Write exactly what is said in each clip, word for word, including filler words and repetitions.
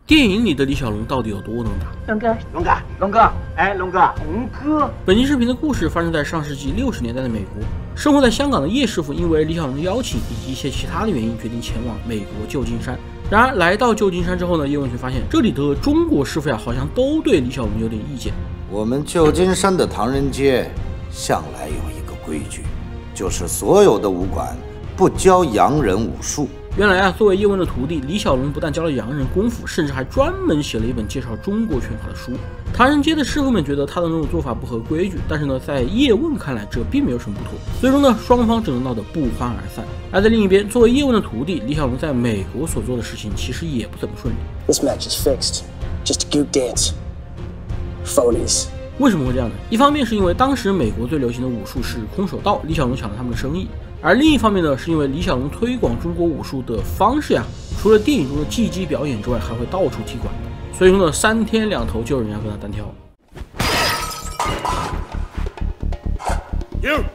电影里的李小龙到底有多能打？ 龙哥， 龙哥，龙哥，哎，龙哥，龙哥。 本期视频的故事发生在上世纪六十年代的美国。生活在香港的叶师傅因为李小龙的邀请以及一些其他的原因，决定前往美国旧金山。然而来到旧金山之后呢，叶问却发现这里的中国师傅呀，好像都对李小龙有点意见。 我们旧金山的唐人街向来有一个规矩，就是所有的武馆不教洋人武术。 原来啊，作为叶问的徒弟，李小龙不但教了洋人功夫，甚至还专门写了一本介绍中国拳法的书。唐人街的师傅们觉得他的那种做法不合规矩，但是呢，在叶问看来，这并没有什么不妥。最终呢，双方只能闹得不欢而散。而在另一边，作为叶问的徒弟，李小龙在美国所做的事情其实也不怎么顺利。 This match is fixed. Just a good dance. Phonies. 为什么会这样呢？一方面是因为当时美国最流行的武术是空手道，李小龙抢了他们的生意。而另一方面呢，是因为李小龙推广中国武术的方式呀，除了电影中的技击表演之外，还会到处踢馆的。所以说呢，三天两头就有人要跟他单挑。 You.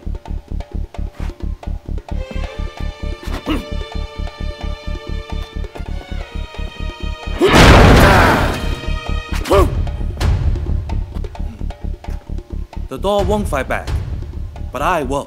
The dog won't fight back, but I will.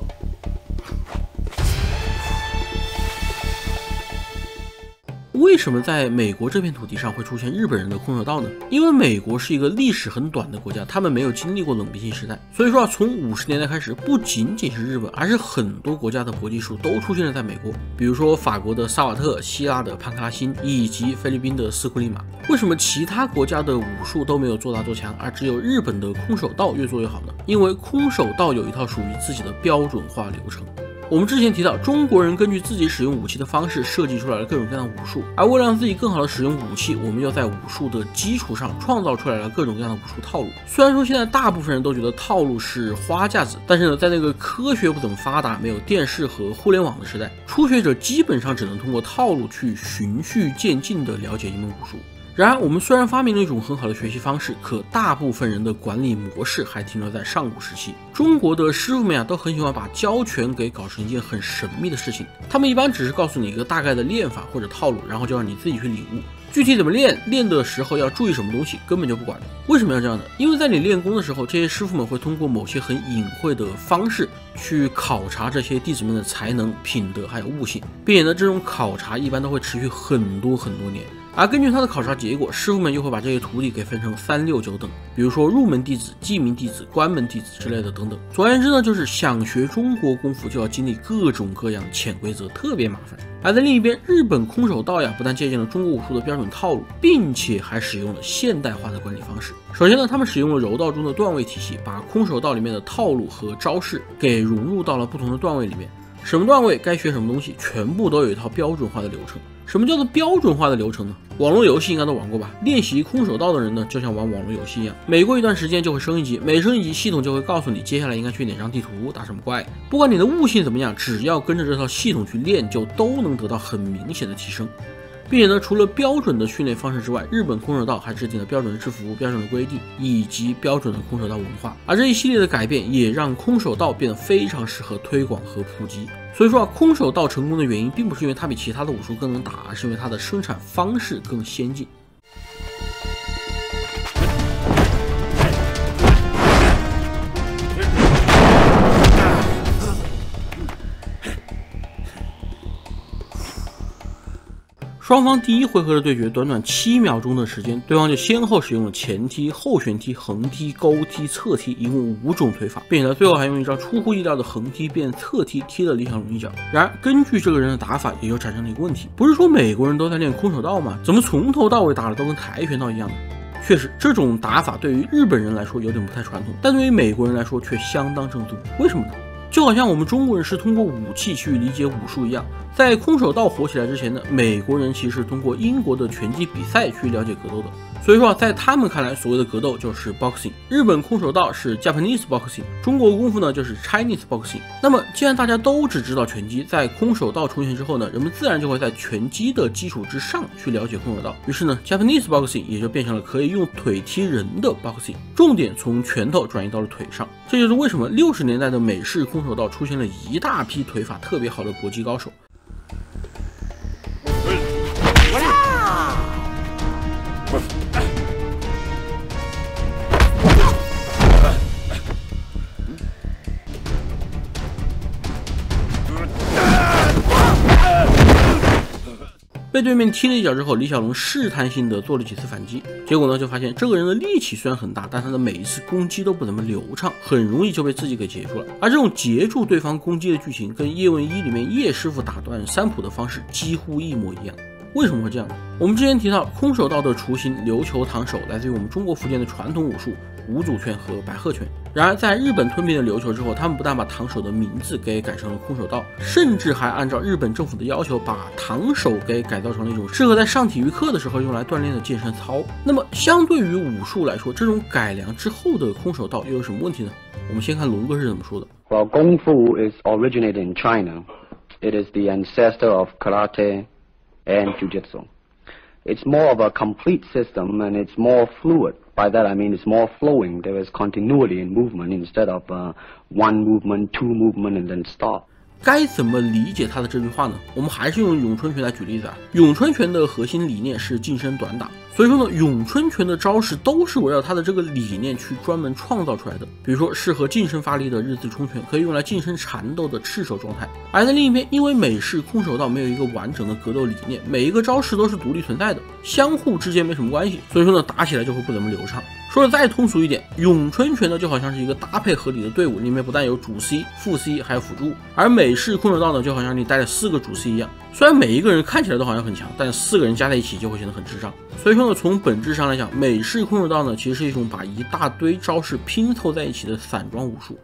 为什么在美国这片土地上会出现日本人的空手道呢？因为美国是一个历史很短的国家，他们没有经历过冷兵器时代，所以说啊，从五十年代开始，不仅仅是日本，而是很多国家的搏击术都出现了在美国。比如说法国的萨瓦特、希腊的潘克拉辛以及菲律宾的斯库利马。为什么其他国家的武术都没有做大做强，而只有日本的空手道越做越好呢？因为空手道有一套属于自己的标准化流程。我们之前提到，中国人根据自己使用武器的方式设计出来了各种各样的武术，而为了让自己更好的使用武器，我们又在武术的基础上创造出来了各种各样的武术套路。虽然说现在大部分人都觉得套路是花架子，但是呢，在那个科学不怎么发达、没有电视和互联网的时代，初学者基本上只能通过套路去循序渐进地了解一门武术。然而，我们虽然发明了一种很好的学习方式，可大部分人的管理模式还停留在上古时期。中国的师傅们呀，都很喜欢把教拳给搞成一件很神秘的事情。他们一般只是告诉你一个大概的练法或者套路，然后就让你自己去领悟。具体怎么练，练的时候要注意什么东西，根本就不管。为什么要这样呢？因为在你练功的时候，这些师傅们会通过某些很隐晦的方式去考察这些弟子们的才能、品德还有悟性，并且呢，这种考察一般都会持续很多很多年。而根据他的考察结果，师傅们又会把这些徒弟给分成三六九等，比如说入门弟子、记名弟子、关门弟子之类的等等。总而言之呢，就是想学中国功夫就要经历各种各样潜规则，特别麻烦。而在另一边，日本空手道呀，不但借鉴了中国武术的标准套路，并且还使用了现代化的管理方式。首先呢，他们使用了柔道中的段位体系，把空手道里面的套路和招式给融入到了不同的段位里面。什么段位该学什么东西，全部都有一套标准化的流程。什么叫做标准化的流程呢？网络游戏应该都玩过吧？练习空手道的人呢，就像玩网络游戏一样，每过一段时间就会升一级，每升一级，系统就会告诉你接下来应该去哪张地图打什么怪。不管你的悟性怎么样，只要跟着这套系统去练，就都能得到很明显的提升。并且呢，除了标准的训练方式之外，日本空手道还制定了标准的制服、标准的规定以及标准的空手道文化。而这一系列的改变也让空手道变得非常适合推广和普及。所以说啊，空手道成功的原因并不是因为它比其他的武术更能打，而是因为它的生产方式更先进。双方第一回合的对决，短短七秒钟的时间，对方就先后使用了前踢、后旋踢、横踢、勾踢、侧踢，一共五种腿法，并且呢，最后还用一招出乎意料的横踢变侧踢踢了李小龙一脚。然而，根据这个人的打法，也就产生了一个问题：不是说美国人都在练空手道吗？怎么从头到尾打的都跟跆拳道一样呢？确实，这种打法对于日本人来说有点不太传统，但对于美国人来说却相当正宗。为什么呢？就好像我们中国人是通过武器去理解武术一样，在空手道火起来之前呢，美国人其实是通过英国的拳击比赛去了解格斗的。所以说啊，在他们看来，所谓的格斗就是 boxing， 日本空手道是 Japanese boxing， 中国功夫呢就是 Chinese boxing。那么既然大家都只知道拳击，在空手道出现之后呢，人们自然就会在拳击的基础之上去了解空手道。于是呢 ，Japanese boxing 也就变成了可以用腿踢人的 boxing， 重点从拳头转移到了腿上。这就是为什么六十年代的美式空手道出现了一大批腿法特别好的搏击高手。 被对面踢了一脚之后，李小龙试探性的做了几次反击，结果呢就发现这个人的力气虽然很大，但他的每一次攻击都不怎么流畅，很容易就被自己给截住了。而这种截住对方攻击的剧情，跟《叶问一》里面叶师傅打断三浦的方式几乎一模一样。为什么会这样呢？我们之前提到空手道的雏形琉球堂手来自于我们中国福建的传统武术五祖拳和白鹤拳。然而在日本吞并了琉球之后，他们不但把堂手的名字给改成了空手道，甚至还按照日本政府的要求把堂手给改造成了一种适合在上体育课的时候用来锻炼的健身操。那么相对于武术来说，这种改良之后的空手道又有什么问题呢？我们先看龙哥是怎么说的。 Well, Kung Fu is originated in China. It is the ancestor of karate and jiu-jitsu. It's more of a complete system and it's more fluid. By that I mean it's more flowing. There is continuity in movement instead of uh, one movement, two movement and then stop. 该怎么理解他的这句话呢？我们还是用咏春拳来举例子啊。咏春拳的核心理念是近身短打，所以说呢，咏春拳的招式都是围绕他的这个理念去专门创造出来的。比如说，适合近身发力的日字冲拳，可以用来近身缠斗的赤手状态。而在另一边，因为美式空手道没有一个完整的格斗理念，每一个招式都是独立存在的，相互之间没什么关系，所以说呢，打起来就会不怎么流畅。说的再通俗一点，咏春拳呢就好像是一个搭配合理的队伍，里面不但有主 C、副 C 还有辅助，而美式空手道呢就好像你带了四个主 C 一样，虽然每一个人看起来都好像很强，但四个人加在一起就会显得很智障。所以说呢，从本质上来讲，美式空手道呢其实是一种把一大堆招式拼凑在一起的散装武术。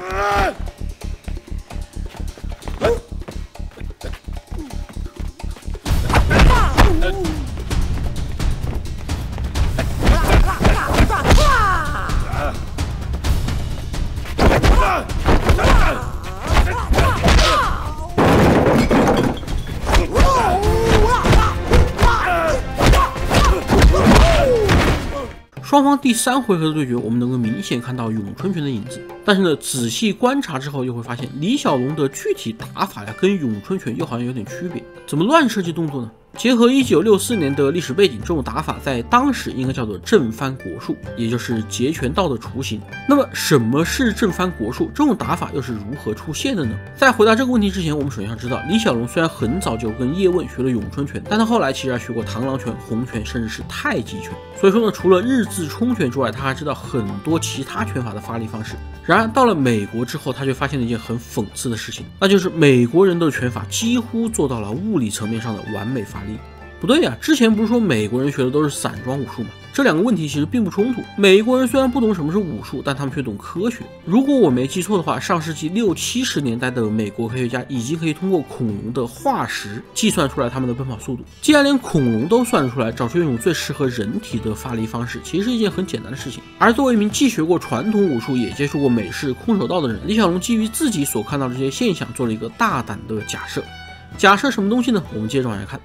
双方第三回合的对决，我们能够明显看到咏春拳的影子，但是呢，仔细观察之后又会发现，李小龙的具体打法呀，跟咏春拳又好像有点区别。怎么乱设计动作呢？结合一九六四年的历史背景，这种打法在当时应该叫做正翻国术，也就是截拳道的雏形。那么什么是正翻国术？这种打法又是如何出现的呢？在回答这个问题之前，我们首先要知道，李小龙虽然很早就跟叶问学了咏春拳，但他后来其实还学过螳螂拳、洪拳，甚至是太极拳。所以说呢，除了日字冲拳之外，他还知道很多其他拳法的发力方式。然而到了美国之后，他却发现了一件很讽刺的事情，那就是美国人的拳法几乎做到了物理层面上的完美发力。不对呀，之前不是说美国人学的都是散装武术吗？这两个问题其实并不冲突。美国人虽然不懂什么是武术，但他们却懂科学。如果我没记错的话，上世纪六七十年代的美国科学家已经可以通过恐龙的化石计算出来他们的奔跑速度。既然连恐龙都算得出来，找出一种最适合人体的发力方式，其实是一件很简单的事情。而作为一名既学过传统武术，也接触过美式空手道的人，李小龙基于自己所看到的这些现象，做了一个大胆的假设。假设什么东西呢？我们接着往下看。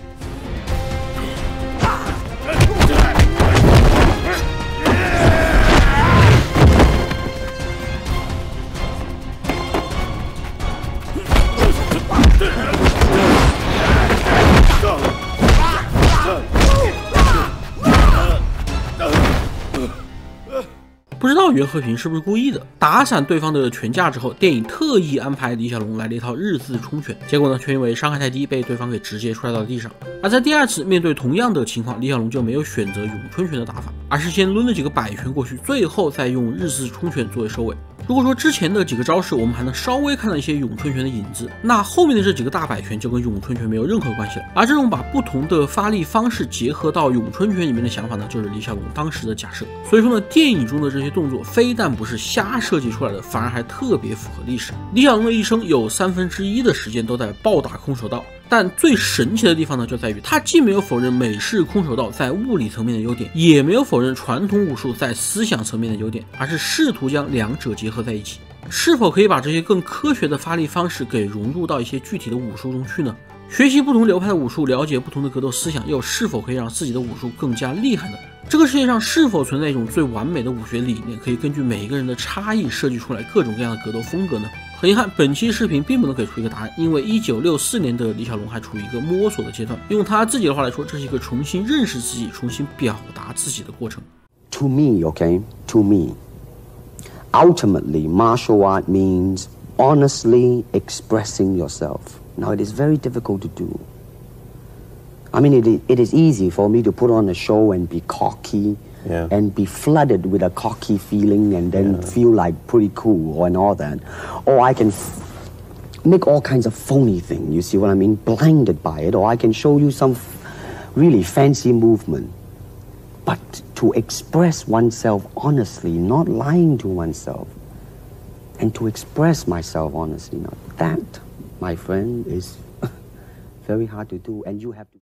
不知道袁和平是不是故意的，打散对方的拳架之后，电影特意安排李小龙来了一套日字冲拳，结果呢，却因为伤害太低，被对方给直接摔到了地上。而在第二次面对同样的情况，李小龙就没有选择咏春拳的打法，而是先抡了几个摆拳过去，最后再用日字冲拳作为收尾。如果说之前的几个招式我们还能稍微看到一些咏春拳的影子，那后面的这几个大摆拳就跟咏春拳没有任何关系了。而这种把不同的发力方式结合到咏春拳里面的想法呢，就是李小龙当时的假设。所以说呢，电影中的这些动作非但不是瞎设计出来的，反而还特别符合历史。李小龙的一生有三分之一的时间都在暴打空手道，但最神奇的地方呢，就在于他既没有否认美式空手道在物理层面的优点，也没有否认传统武术在思想层面的优点，而是试图将两者结合在一起。是否可以把这些更科学的发力方式给融入到一些具体的武术中去呢？学习不同流派的武术，了解不同的格斗思想，又是否可以让自己的武术更加厉害呢？这个世界上是否存在一种最完美的武学理念，可以根据每一个人的差异设计出来各种各样的格斗风格呢？ 很遗憾，本期视频并不能给出一个答案，因为一九六四年的李小龙还处于一个摸索的阶段。用他自己的话来说，这是一个重新认识自己、重新表达自己的过程。 To me, okay, to me, ultimately, martial art means honestly expressing yourself. Now, it is very difficult to do. I mean, it, it is easy for me to put on a show and be cocky yeah. and be flooded with a cocky feeling and then yeah. feel like pretty cool and all that. Or I can f make all kinds of phony things, you see what I mean, blinded by it. Or I can show you some f really fancy movement. But to express oneself honestly, not lying to oneself, and to express myself honestly, now that, my friend, is very hard to do, and you have to